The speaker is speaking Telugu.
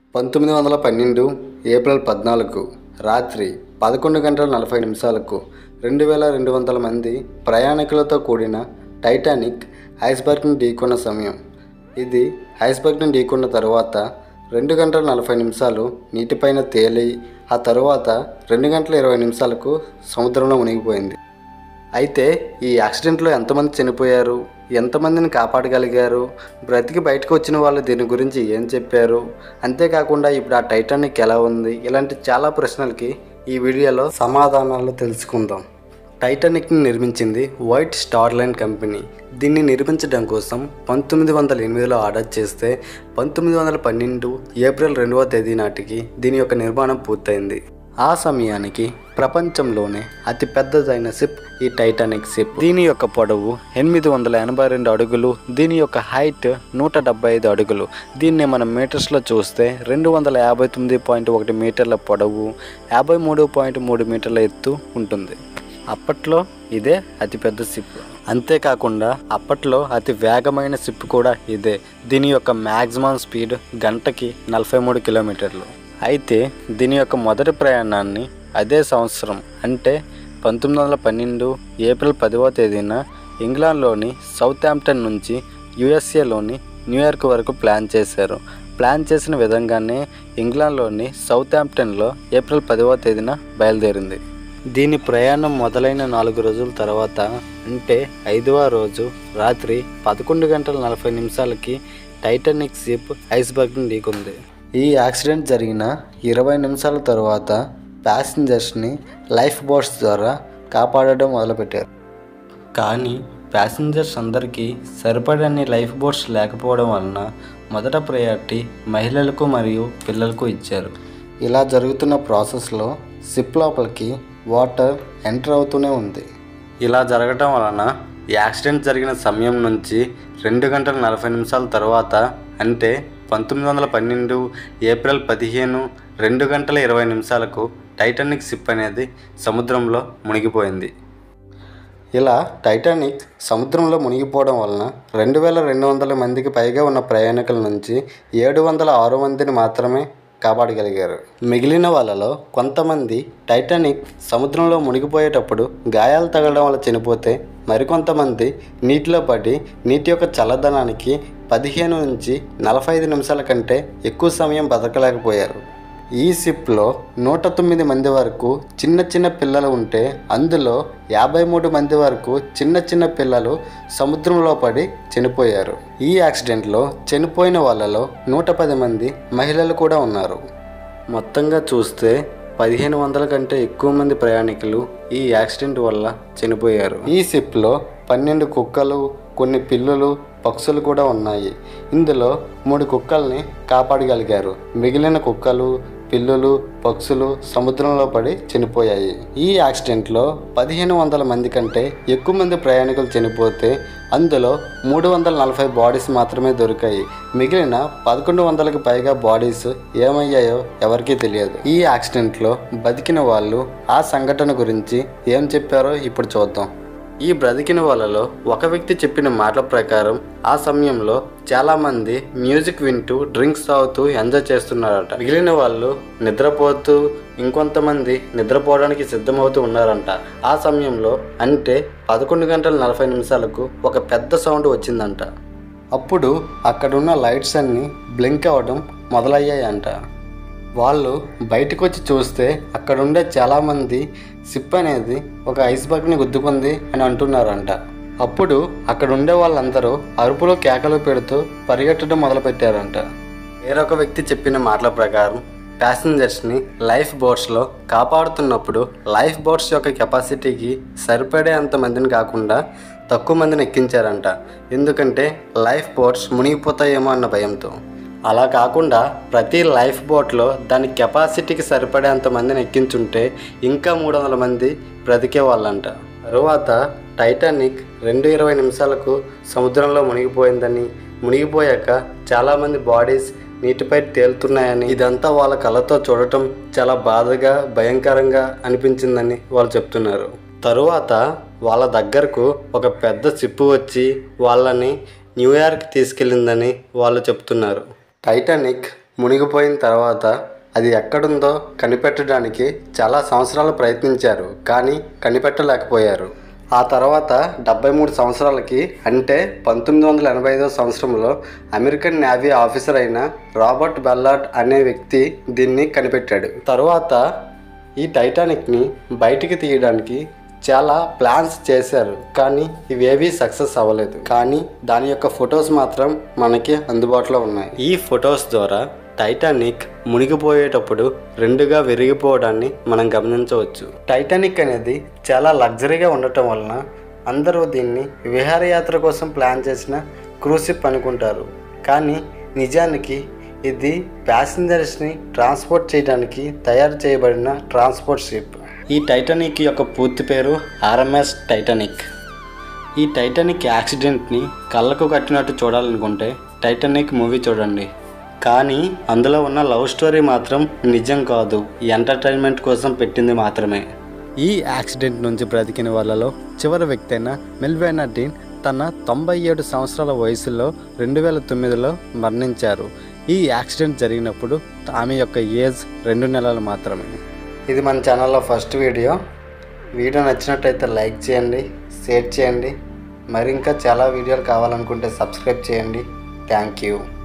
1912 ఏప్రిల్ 14 రాత్రి 11:40 2200 మంది ప్రయాణికులతో కూడిన టైటానిక్ ఐస్బర్గ్ని ఢీకొన్న సమయం. ఇది ఐస్బర్గ్ని ఢీకొన్న తరువాత 2:40 నీటిపైన తేలి ఆ తరువాత 2:20 సముద్రంలో మునిగిపోయింది. అయితే ఈ యాక్సిడెంట్లో ఎంతమంది చనిపోయారు, ఎంతమందిని కాపాడగలిగారు, బ్రతికి బయటకు వచ్చిన వాళ్ళు దీని గురించి ఏం చెప్పారు, అంతేకాకుండా ఇప్పుడు ఆ టైటానిక్ ఎలా ఉంది, ఇలాంటి చాలా ప్రశ్నలకి ఈ వీడియోలో సమాధానాలు తెలుసుకుందాం. టైటానిక్ని నిర్మించింది వైట్ స్టార్ లైన్ కంపెనీ. దీన్ని నిర్మించడం కోసం 1908లో ఆర్డర్ చేస్తే 1912 ఏప్రిల్ 2 నాటికి దీని యొక్క నిర్మాణం పూర్తయింది. ఆ సమయానికి ప్రపంచంలోనే అతి పెద్దదైన షిప్ ఈ టైటానిక్ షిప్. దీని యొక్క పొడవు 882 అడుగులు, దీని యొక్క హైట్ 175 అడుగులు. దీన్ని మనం మీటర్స్లో చూస్తే 259.1 మీటర్ల పొడవు, 53.3 మీటర్ల ఎత్తు ఉంటుంది. అప్పట్లో ఇదే అతిపెద్ద షిప్. అంతేకాకుండా అప్పట్లో అతి వేగమైన షిప్ కూడా ఇదే. దీని యొక్క మ్యాక్సిమం స్పీడ్ గంటకి 43 కిలోమీటర్లు. అయితే దీని యొక్క మొదటి ప్రయాణాన్ని అదే సంవత్సరం అంటే 1912 ఏప్రిల్ 10 ఇంగ్లాండ్లోని సౌతాంప్టన్ నుంచి యుఎస్ఏలోని న్యూయార్క్ వరకు ప్లాన్ చేశారు. ప్లాన్ చేసిన విధంగానే ఇంగ్లాండ్లోని సౌతాంప్టన్లో ఏప్రిల్ 10 బయలుదేరింది. దీని ప్రయాణం మొదలైన 4 రోజుల తర్వాత అంటే 5వ రోజు రాత్రి 11:40 టైటానిక్ షిప్ ఐస్బర్గ్ని ఢీకొంది. ఈ యాక్సిడెంట్ జరిగిన 20 నిమిషాల తర్వాత ప్యాసింజర్స్ని లైఫ్ బోట్స్ ద్వారా కాపాడడం మొదలుపెట్టారు. కానీ ప్యాసింజర్స్ అందరికీ సరిపడని లైఫ్ బోట్స్ లేకపోవడం వలన మొదట ప్రయారిటీ మహిళలకు మరియు పిల్లలకు ఇచ్చారు. ఇలా జరుగుతున్న ప్రాసెస్లో షిప్ లోపలికి వాటర్ ఎంటర్ అవుతూనే ఉంది. ఇలా జరగడం వలన యాక్సిడెంట్ జరిగిన సమయం నుంచి 2:40 తర్వాత అంటే 1912 ఏప్రిల్ 15 2:20 టైటానిక్ షిప్ అనేది సముద్రంలో మునిగిపోయింది. ఇలా టైటానిక్ సముద్రంలో మునిగిపోవడం వలన 2200 మందికి పైగా ఉన్న ప్రయాణికుల నుంచి 706 మందిని మాత్రమే కాపాడగలిగారు. మిగిలిన వాళ్ళలో కొంతమంది టైటానిక్ సముద్రంలో మునిగిపోయేటప్పుడు గాయాలు తగలడం వల్ల చనిపోతే, మరికొంతమంది నీటిలో పడి నీటి యొక్క చల్లదనానికి 15 నుంచి 45 నిమిషాల కంటే ఎక్కువ సమయం బతకలేకపోయారు. ఈ షిప్లో 109 మంది వరకు చిన్న పిల్లలు ఉంటే అందులో 53 మంది వరకు చిన్న పిల్లలు సముద్రంలో పడి చనిపోయారు. ఈ యాక్సిడెంట్లో చనిపోయిన వాళ్ళలో 110 మంది మహిళలు కూడా ఉన్నారు. మొత్తంగా చూస్తే 1500 కంటే ఎక్కువ మంది ప్రయాణికులు ఈ యాక్సిడెంట్ వల్ల చనిపోయారు. ఈ షిప్లో 12 కుక్కలు, కొన్ని పిల్లులు, పక్షులు కూడా ఉన్నాయి. ఇందులో 3 కుక్కల్ని కాపాడగలిగారు. మిగిలిన కుక్కలు, పిల్లులు, పక్షులు సముద్రంలో పడి చనిపోయాయి. ఈ యాక్సిడెంట్లో 1500 మంది కంటే ఎక్కువ మంది ప్రయాణికులు చనిపోతే అందులో 340 బాడీస్ మాత్రమే దొరికాయి. మిగిలిన 1100కి పైగా బాడీస్ ఏమయ్యాయో ఎవరికీ తెలియదు. ఈ యాక్సిడెంట్లో బతికిన వాళ్ళు ఆ సంఘటన గురించి ఏం చెప్పారో ఇప్పుడు చూద్దాం. ఈ బ్రతికిన వాళ్ళలో ఒక వ్యక్తి చెప్పిన మాటల ప్రకారం ఆ సమయంలో చాలామంది మ్యూజిక్ వింటూ డ్రింక్స్ తాగుతూ ఎంజాయ్ చేస్తున్నారట. మిగిలిన వాళ్ళు నిద్రపోతూ, ఇంకొంతమంది నిద్రపోవడానికి సిద్ధమవుతూ ఉన్నారంట. ఆ సమయంలో అంటే 11:40 ఒక పెద్ద సౌండ్ వచ్చిందంట. అప్పుడు అక్కడున్న లైట్స్ అన్నీ బ్లింక్ అవ్వడం మొదలయ్యాయంట. వాళ్ళు బయటకు వచ్చి చూస్తే అక్కడుండే చాలామంది షిప్ అనేది ఒక ఐస్బర్గ్ని గుద్దుకుంది అని అంటున్నారంట. అప్పుడు అక్కడ ఉండే వాళ్ళందరూ అరుపులో కేకలు పెడుతూ పరిగెట్టడం మొదలుపెట్టారంట. వేరొక వ్యక్తి చెప్పిన మాటల ప్రకారం ప్యాసింజర్స్ని లైఫ్ బోట్స్లో కాపాడుతున్నప్పుడు లైఫ్ బోట్స్ యొక్క కెపాసిటీకి సరిపడే అంత మందిని కాకుండా తక్కువ మందిని ఎక్కించారంట. ఎందుకంటే లైఫ్ బోట్స్ మునిగిపోతాయేమో అన్న భయంతో. అలా కాకుండా ప్రతి లైఫ్ బోట్లో దాని కెపాసిటీకి సరిపడేంత మందిని ఎక్కించుంటే ఇంకా 300 మంది బ్రతికే వాళ్ళంట. తరువాత టైటానిక్ 2:20 సముద్రంలో మునిగిపోయిందని, మునిగిపోయాక చాలామంది బాడీస్ నీటిపై తేలుతున్నాయని, ఇదంతా వాళ్ళ కళ్ళతో చూడటం చాలా బాధగా, భయంకరంగా అనిపించిందని వాళ్ళు చెప్తున్నారు. తరువాత వాళ్ళ దగ్గరకు ఒక పెద్ద షిప్ వచ్చి వాళ్ళని న్యూయార్క్ తీసుకెళ్ళిందని వాళ్ళు చెప్తున్నారు. టైటానిక్ మునిగిపోయిన తర్వాత అది ఎక్కడుందో కనిపెట్టడానికి చాలా సంవత్సరాలు ప్రయత్నించారు, కానీ కనిపెట్టలేకపోయారు. ఆ తర్వాత 73 సంవత్సరాలకి అంటే 1985 సంవత్సరంలో అమెరికన్ నేవీ ఆఫీసర్ అయిన రాబర్ట్ బెల్లార్డ్ అనే వ్యక్తి దీన్ని కనిపెట్టాడు. తరువాత ఈ టైటానిక్ని బయటికి తీయడానికి చాలా ప్లాన్స్ చేశారు, కానీ ఇవేవీ సక్సెస్ అవ్వలేదు. కానీ దాని యొక్క ఫొటోస్ మాత్రం మనకి అందుబాటులో ఉన్నాయి. ఈ ఫొటోస్ ద్వారా టైటానిక్ మునిగిపోయేటప్పుడు రెండుగా విరిగిపోవడాన్ని మనం గమనించవచ్చు. టైటానిక్ అనేది చాలా లగ్జరీగా ఉండటం వలన అందరూ దీన్ని విహారయాత్ర కోసం ప్లాన్ చేసిన క్రూజ్ షిప్ అనుకుంటారు, కానీ నిజానికి ఇది ప్యాసింజర్స్ని ట్రాన్స్పోర్ట్ చేయడానికి తయారు చేయబడిన ట్రాన్స్పోర్ట్ షిప్. ఈ టైటానిక్ యొక్క పూర్తి పేరు ఆర్ఎంఎస్ టైటానిక్. ఈ టైటానిక్ యాక్సిడెంట్ని కళ్ళకు కట్టినట్టు చూడాలనుకుంటే టైటానిక్ మూవీ చూడండి, కానీ అందులో ఉన్న లవ్ స్టోరీ మాత్రం నిజం కాదు, ఎంటర్టైన్మెంట్ కోసం పెట్టింది మాత్రమే. ఈ యాక్సిడెంట్ నుంచి బ్రతికిన వాళ్ళలో చివరి వ్యక్తి అయిన మెల్వినా డీన్ తన 97 సంవత్సరాల వయసులో 2009లో మరణించారు. ఈ యాక్సిడెంట్ జరిగినప్పుడు ఆమె యొక్క ఏజ్ 2 నెలలు మాత్రమే. ఇది మన ఛానల్లో ఫస్ట్ వీడియో నచ్చినట్టయితే లైక్ చేయండి, షేర్ చేయండి. మరి ఇంకా చాలా వీడియోలు కావాలనుకుంటే సబ్స్క్రైబ్ చేయండి. Thank you.